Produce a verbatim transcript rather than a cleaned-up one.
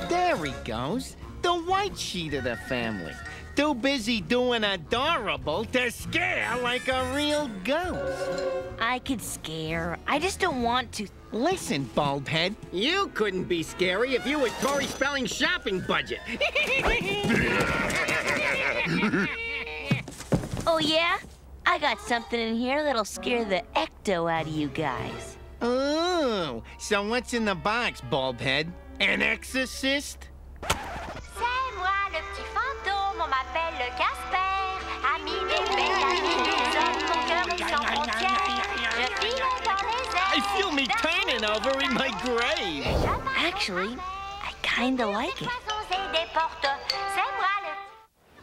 There he goes. The white sheet of the family. Too busy doing adorable to scare like a real ghost. I could scare. I just don't want to. Listen, baldhead. You couldn't be scary if you was Tori Spelling's shopping budget. Oh, yeah? I got something in here that'll scare the ecto out of you guys. Oh, so what's in the box, baldhead? An exorcist? C'est moi, le petit fantôme, on m'appelle le Casper. Ami des belles, ami des hommes, mon cœur est sans frontières. Je file dans les airs. I feel me turning over in my grave. Actually, I kinda like it.